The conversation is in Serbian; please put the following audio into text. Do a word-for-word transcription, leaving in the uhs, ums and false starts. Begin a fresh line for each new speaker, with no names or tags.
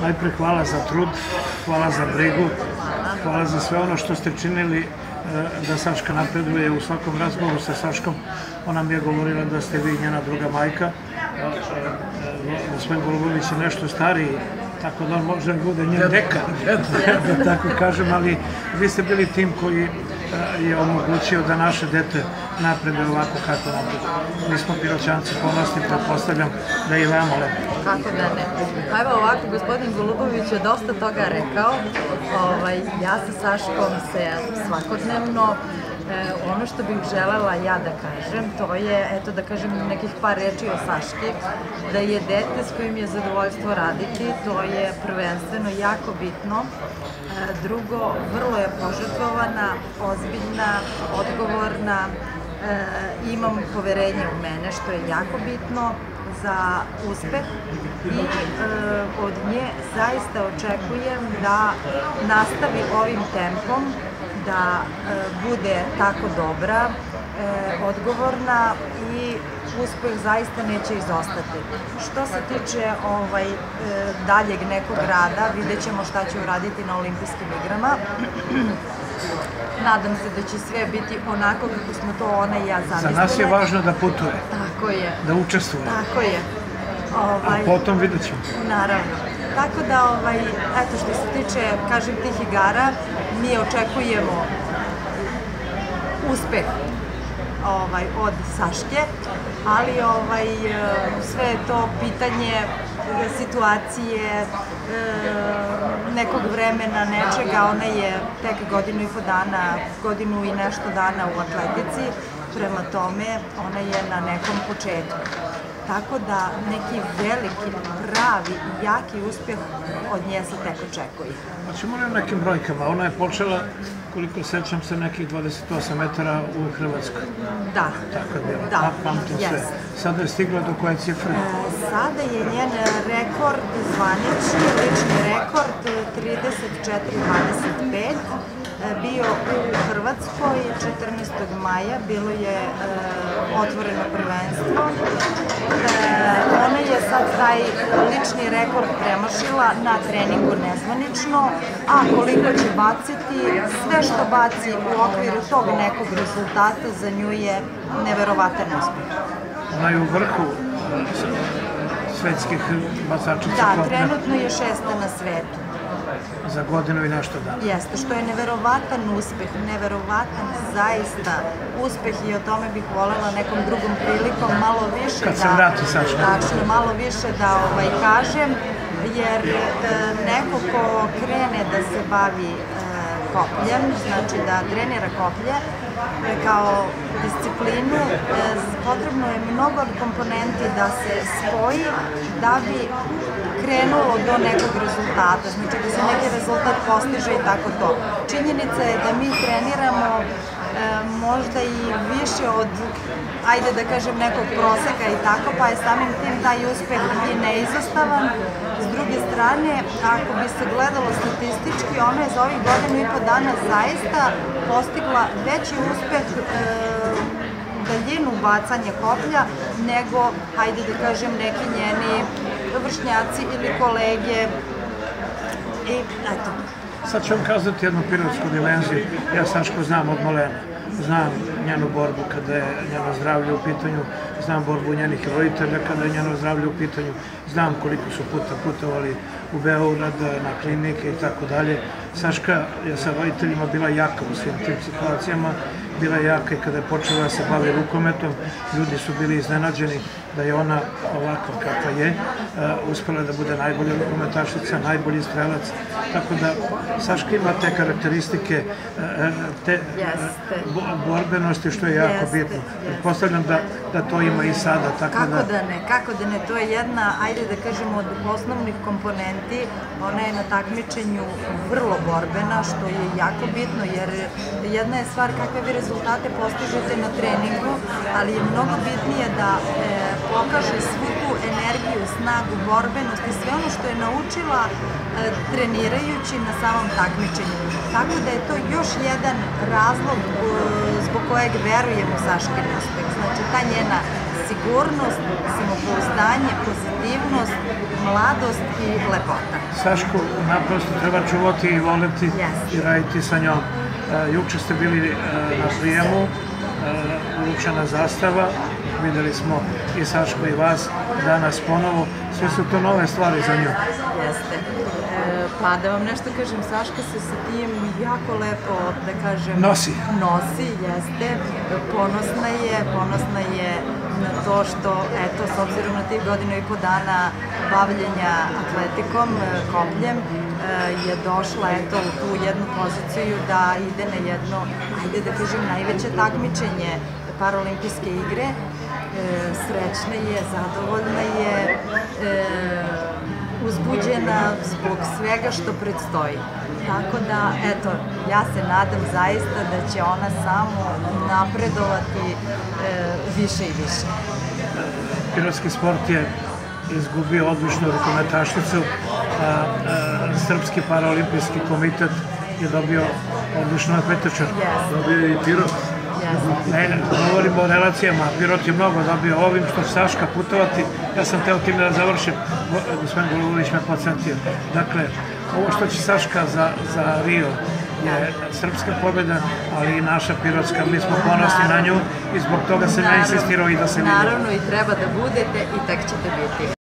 Najpre hvala za trud, hvala za brigu, hvala za sve ono što ste činili da Saška napreduje. U svakom razgovoru sa Saškom ona mi je govorila da ste vi njena druga majka. Gospodin Golubović je nešto stariji, tako da on može bude njen deka, da tako kažem, ali vi ste bili tim koji je omogućio da naše dete napreduje ovako kako napreduje. Mi smo Piroćanci ponosni, pretpostavljam da i vama lepo.
Kako da ne. Pa evo ovako, gospodin Golubović je dosta toga rekao. Ja sa Saškom se svakodnevno, ono što bih želela ja da kažem, to je, eto da kažem nekih par reči o Saški, da je dete s kojim je zadovoljstvo raditi, to je prvenstveno jako bitno. Drugo, vrlo je požrtvovana, ozbiljna, odgovorna, imam poverenje u mene, što je jako bitno za uspeh i od nje zaista očekujem da nastavi ovim tempom, da bude tako dobra, odgovorna i uspeh zaista neće izostati. Što se tiče daljeg nekog rada, vidjet ćemo šta će uraditi na olimpijskim igrama. Nadam se da će sve biti onako kako smo to ona i ja zamislile.
Za nas je važno da putuje.
Tako je.
Da učestvuje.
Tako je.
A potom vidjet ćemo.
Naravno. Tako da, eto, što se tiče, kažem, tih igara, mi očekujemo uspeh od Saške, ali sve je to pitanje situacije, nekog vremena, nečega. Ona je tek godinu i po dana, godinu i nešto dana u atletici, prema tome ona je na nekom početku. Tako da neki veliki, pravi i jaki uspjeh od nje se tek očekuje.
Hoćemo li o nekim brojkama? Ona je počela, koliko sećam se, nekih dvadeset osam metara u Hrvatskoj.
Da.
Tako je bilo.
Da,
pamtim sve. Sada je stigla do koje cifre?
Sada je njen rekord zvanični, lični rekord trideset četiri dvadeset pet. Bio u Hrvatskoj četrnaestog maja, bilo je otvoreno prvenstvo. Ona je sad taj lični rekord premašila na treningu nezvanično, a koliko će baciti, sve što baci u okviru tog nekog rezultata za nju je neverovatan uspeh.
Ona je u vrhu svetskih bacačica.
Da, trenutno je šesta na svetu.
Za godinu i nešto dana.
Jeste, što je neverovatan uspeh, neverovatan zaista uspeh i o tome bih voljela nekom drugom prilikom malo više da...
Kad se vrati Saška.
Tačno, malo više da kažem, jer neko ko krene da se bavi kopljem, znači da trenira koplje, kao disciplinu, potrebno je mnogo komponenti da se spoji da bi krenulo do nekog rezultata, znači da se neki rezultat postiže i tako to. Činjenica je da mi treniramo možda i više od, ajde da kažem, nekog proseka i tako, pa je samim tim taj uspeh i neizostavan. S druge strane, ako bi se gledalo statistički, ona je za ovih godinu i po dana zaista postigla veći uspeh daljinu bacanja koplja nego, hajde da kažem, neki njeni vršnjaci ili kolege i eto.
Sad ću vam kazati jednu pirotsku dimenziju. Ja Sašku znam od malena. Znam njenu borbu kada je njeno zdravlje u pitanju, znam borbu njenih roditelja kada je njeno zdravlje u pitanju, znam koliko su puta putovali u Beograd, na klinike i tako dalje. Saška je sa roditeljima bila jaka u svim tim situacijama, bila je jaka i kada je počela da se bavi rukometom, ljudi su bili iznenađeni da je ona ovakva kakva je, uspela da bude najbolja rukometašica, najbolji strelac, tako da Saška ima te karakteristike, te borbenosti, što je jako bitno. Pretpostavljam da to ima i sada.
Kako da ne, kako da ne, to je jedna, ajde da kažemo, od osnovnih komponenti. Ona je na takmičenju vrlo borbena, što je jako bitno, jer jedna je stvar kakve vi rezultate postižete na treningu, ali je mnogo bitnije da pokaže svu tu energiju, snagu, borbenost i sve ono što je naučila trenirajući na samom takmičenju. Tako da je to još jedan razlog zbog kojeg verujem u Saškin uspeh. Znači, ta njena sigurnost, samopouzdanje, pozitivnost, mladost i lepota.
Sašku naprosto treba čuvati i voleti i raditi sa njom. Juče ste bili na prijemu, uručena zastava, videli smo i Sašku i vas, danas ponovo, sve su to nove stvari za nju.
Jeste. Pa da vam nešto kažem, Saška se sa tim jako lepo, da kažem...
Nosi.
Nosi, jeste. Ponosna je, ponosna je na to što, eto, s obzirom na tih godina i po dana bavljenja atletikom, kopljem, je došla, eto, u tu jednu poziciju da ide na jedno, ajde da kažem, najveće takmičenje Paraolimpijske igre. Srećna je, zadovoljna je, uzbuđena zbog svega što predstoji. Tako da, eto, ja se nadam zaista da će ona samo napredovati više i više.
Pirotski sport je izgubio odličnu rukometašicu, a Srpski paraolimpijski komitet je dobio odličnu atletičarku. Dobio je i Pirot. Ne, govorimo o relacijama, Pirot je mnogo dobio ovim što će Saška putovati. Ja sam teo time da završim, gospodin Golubović me podsjetio. Dakle, ovo što će Saška za Rio je srpska pobjeda, ali i naša pirotska. Mi smo ponosni na nju i zbog toga sam ja insistirao i da se vidi.
Naravno, i treba da budete i tak ćete biti.